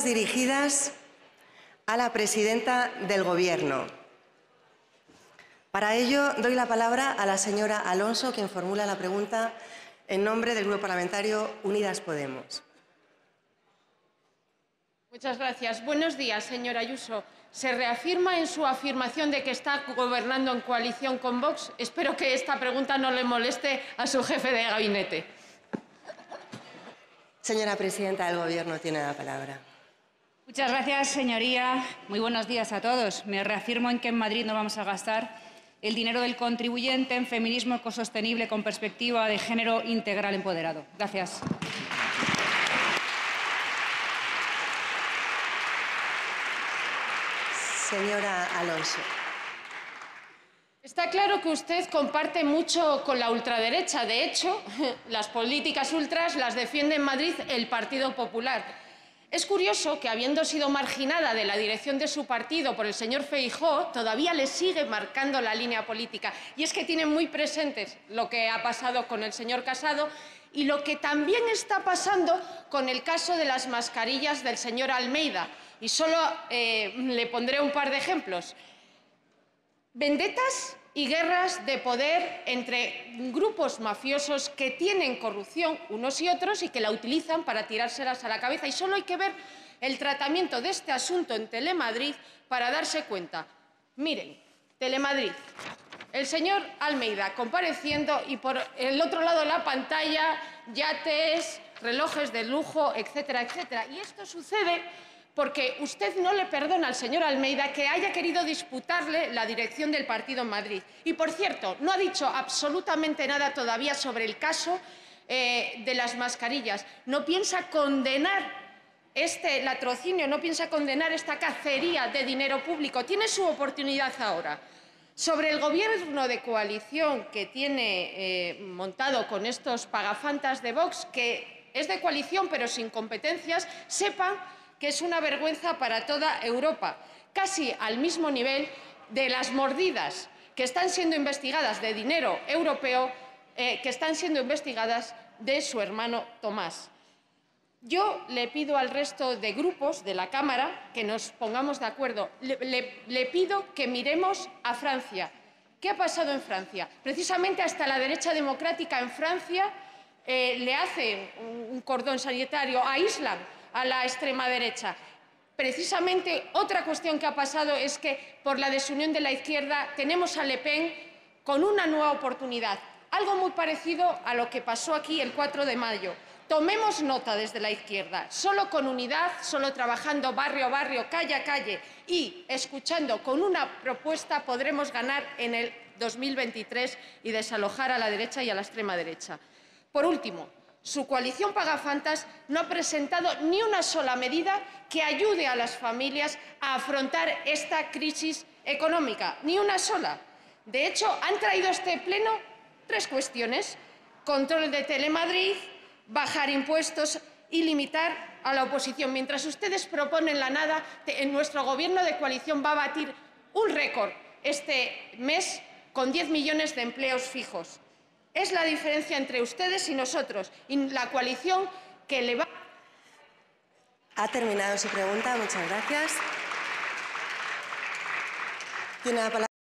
Preguntas dirigidas a la presidenta del Gobierno. Para ello, doy la palabra a la señora Alonso, quien formula la pregunta en nombre del Grupo Parlamentario Unidas Podemos. Muchas gracias. Buenos días, señora Ayuso. ¿Se reafirma en su afirmación de que está gobernando en coalición con Vox? Espero que esta pregunta no le moleste a su jefe de gabinete. Señora presidenta del Gobierno, tiene la palabra. Muchas gracias, señoría. Muy buenos días a todos. Me reafirmo en que en Madrid no vamos a gastar el dinero del contribuyente en feminismo ecosostenible con perspectiva de género integral empoderado. Gracias. Señora Alonso. Está claro que usted comparte mucho con la ultraderecha. De hecho, las políticas ultras las defiende en Madrid el Partido Popular. Es curioso que, habiendo sido marginada de la dirección de su partido por el señor Feijóo, todavía le sigue marcando la línea política. Y es que tienen muy presentes lo que ha pasado con el señor Casado y lo que también está pasando con el caso de las mascarillas del señor Almeida. Y solo le pondré un par de ejemplos. Vendetas y guerras de poder entre grupos mafiosos que tienen corrupción unos y otros y que la utilizan para tirárselas a la cabeza. Y solo hay que ver el tratamiento de este asunto en Telemadrid para darse cuenta. Miren, Telemadrid, el señor Almeida compareciendo y por el otro lado de la pantalla yates, relojes de lujo, etcétera, etcétera. Y esto sucede porque usted no le perdona al señor Almeida que haya querido disputarle la dirección del partido en Madrid. Y, por cierto, no ha dicho absolutamente nada todavía sobre el caso de las mascarillas. No piensa condenar este latrocinio, no piensa condenar esta cacería de dinero público. Tiene su oportunidad ahora. Sobre el gobierno de coalición que tiene montado con estos pagafantas de Vox, que es de coalición pero sin competencias, sepan que es una vergüenza para toda Europa, casi al mismo nivel de las mordidas que están siendo investigadas de dinero europeo, que están siendo investigadas de su hermano Tomás. Yo le pido al resto de grupos de la Cámara que nos pongamos de acuerdo. Le pido que miremos a Francia. ¿Qué ha pasado en Francia? Precisamente hasta la derecha democrática en Francia le hacen un cordón sanitario, aíslan a la extrema derecha. Precisamente otra cuestión que ha pasado es que por la desunión de la izquierda tenemos a Le Pen con una nueva oportunidad. Algo muy parecido a lo que pasó aquí el 4 de mayo. Tomemos nota desde la izquierda. Solo con unidad, solo trabajando barrio a barrio, calle a calle y escuchando con una propuesta podremos ganar en el 2023 y desalojar a la derecha y a la extrema derecha. Por último, su coalición pagafantas no ha presentado ni una sola medida que ayude a las familias a afrontar esta crisis económica, ni una sola. De hecho, han traído a este pleno 3 cuestiones: control de Telemadrid, bajar impuestos y limitar a la oposición. Mientras ustedes proponen la nada, en nuestro gobierno de coalición va a batir un récord este mes con 10 millones de empleos fijos. Es la diferencia entre ustedes y nosotros, y la coalición que le va... Ha terminado su pregunta. Muchas gracias. Tiene la palabra.